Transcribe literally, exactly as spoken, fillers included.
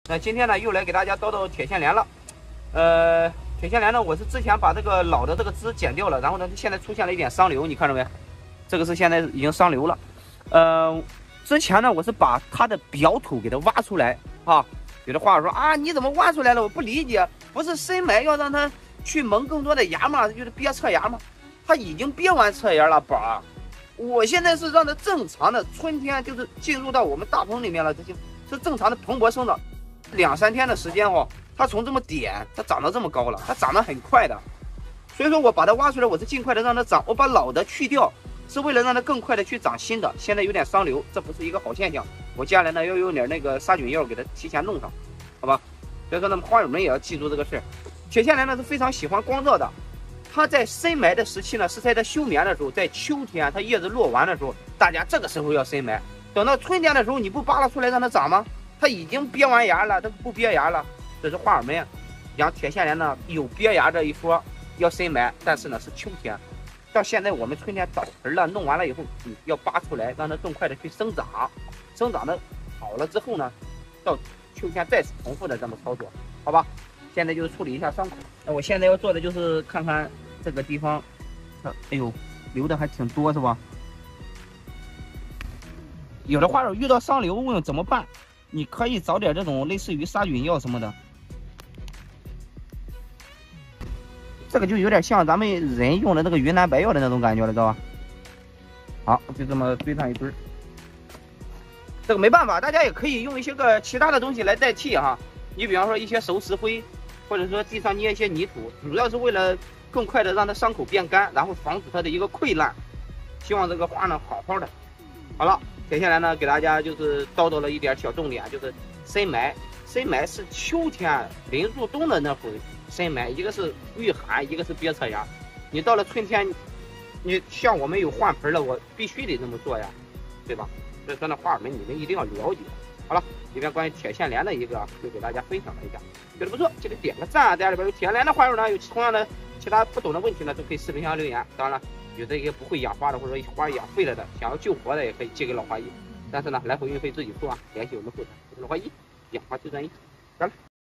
那今天呢，又来给大家叨叨铁线莲了。呃，铁线莲呢，我是之前把这个老的这个枝剪掉了，然后呢，现在出现了一点伤瘤，你看着没？这个是现在已经伤瘤了。呃，之前呢，我是把它的表土给它挖出来啊。有的话说啊，你怎么挖出来了？我不理解，不是深埋要让它去萌更多的芽吗？就是憋侧芽吗？它已经憋完侧芽了，宝儿。我现在是让它正常的春天就是进入到我们大棚里面了，这些是正常的蓬勃生长。两三天的时间哦，它从这么点，它长到这么高了，它长得很快的。所以说我把它挖出来，我是尽快的让它长，我把老的去掉，是为了让它更快的去长新的。现在有点伤瘤，这不是一个好现象。我接下来呢要用点那个杀菌药给它提前弄上，好吧？所以说呢，花友们也要记住这个事儿。铁线莲呢是非常喜欢光照的，它在深埋的时期呢是在它休眠的时候，在秋天它叶子落完的时候，大家这个时候要深埋。等到春天的时候，你不扒拉出来让它长吗？它已经憋完芽了，它不憋芽了。这是花友们养铁线莲呢有憋芽这一说，要深埋，但是呢是秋天。到现在我们春天找盆了，弄完了以后，你要拔出来，让它更快的去生长，生长的好了之后呢，到秋天再次重复的这么操作，好吧？现在就是处理一下伤口。那我现在要做的就是看看这个地方，哎呦，流的还挺多是吧？有的花友遇到伤瘤问怎么办？你可以找点这种类似于杀菌药什么的。这个就有点像咱们人用的那个云南白药的那种感觉了，知道吧？好，就这么堆上一堆。这个没办法，大家也可以用一些个其他的东西来代替哈。你比方说一些熟石灰，或者说地上捏一些泥土，主要是为了更快的让它伤口变干，然后防止它的一个溃烂。希望这个花呢好好的。好了，接下来呢给大家就是叨叨了一点小重点，就是深埋。深埋是秋天临入冬的那会儿深埋，一个是御寒，一个是憋侧芽。你到了春天，你像我们有换盆了，我必须得这么做呀，对吧？所以说呢，花友们你们一定要了解。好了，今天关于铁线莲的一个就给大家分享了一下，觉得不错记得点个赞。家里边有铁线莲的花友呢，有同样的其他不懂的问题呢，都可以视频下留言。当然了，有这些不会养花的，或者说花养废了的，想要救活的，也可以寄给老花姨。但是呢，来回运费自己付啊。联系我们后台，我是老花姨，养花就专一，干了。